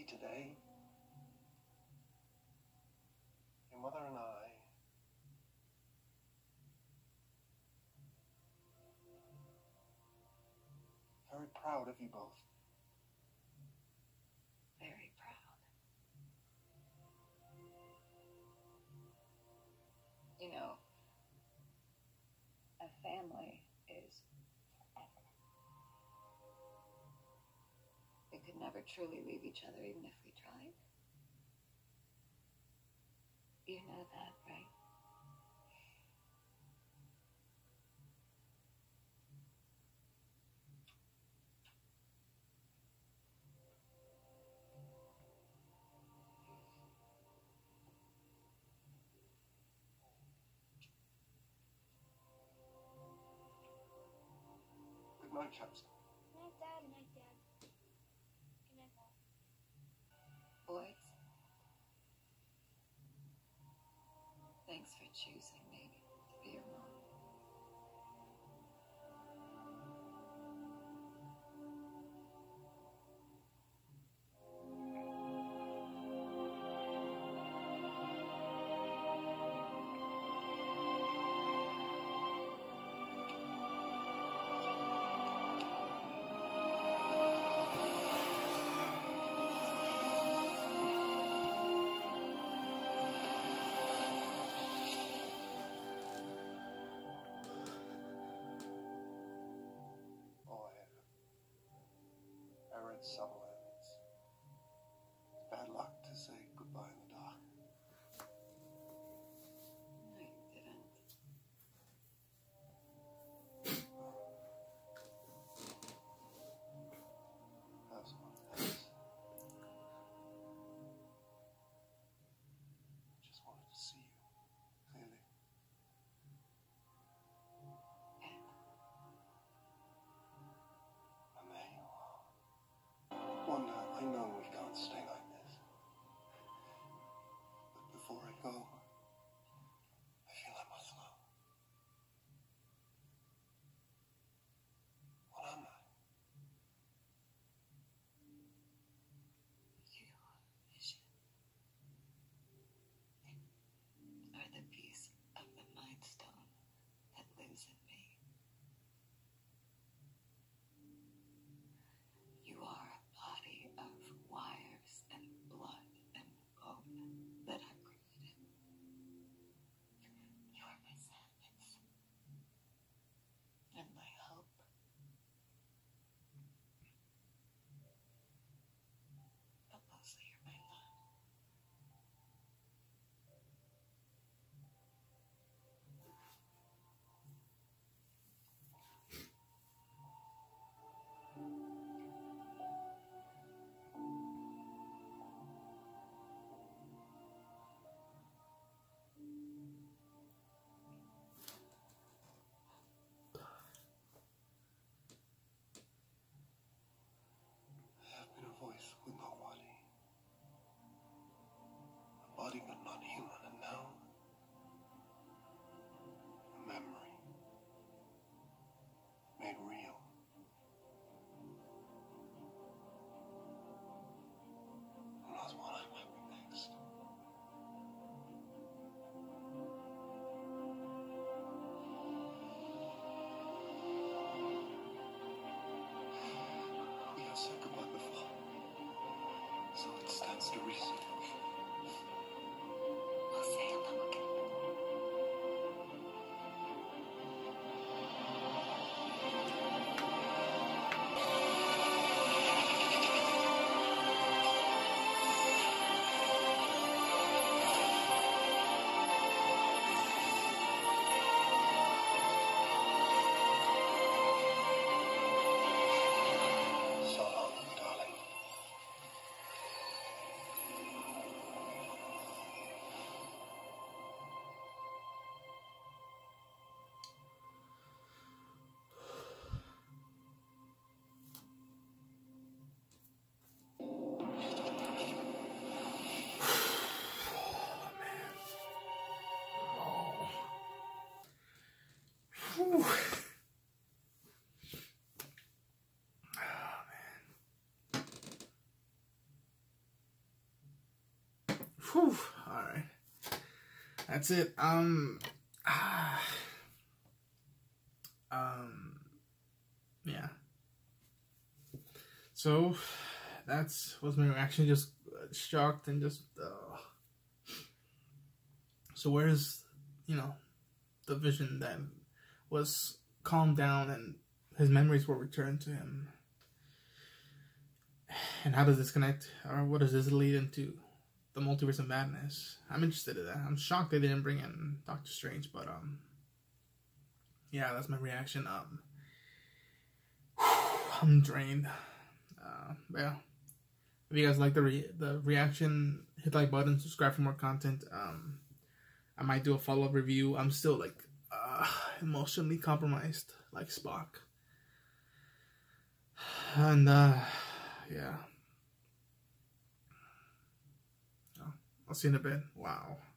see today, your mother and I, very proud of you both. Very proud. You know, a family is forever. We could never truly leave each other even if we tried. You know that, right? Good night, chaps. Good night, Dad. Good night, Dad. Good night, Mom. Boys, thanks for choosing me to be your mom. Sutherland. It's bad luck to say goodbye in the dark. No, you didn't. That's one else. Just wanted to see you clearly. And there you are. Wanda, I know we can't stay like this. But before I go, I feel I must know. What am I? You, Vision, are the piece of the Mind Stone that lives in me. You are a body of wires and blood and bone that I created. You are my sadness and my hope. But mostly you're my love. I have been a voice with no body. A body but not human, and now a memory made real. Who knows what I might be next? We have said goodbye before, so it stands to reason. We'll say hello again. So long, darling. that's it. Yeah. So that's was my reaction. Just shocked and just. So where's, you know, the vision that was calmed down and his memories were returned to him? And how does this connect, or what does this lead into? The multiverse of madness. I'm interested in that. I'm shocked they didn't bring in Doctor Strange, but yeah, that's my reaction. I'm drained. Yeah. If you guys like the reaction, hit the like button, subscribe for more content. I might do a follow-up review. I'm still like emotionally compromised, like Spock. And yeah. I'll see you in a bit. Wow.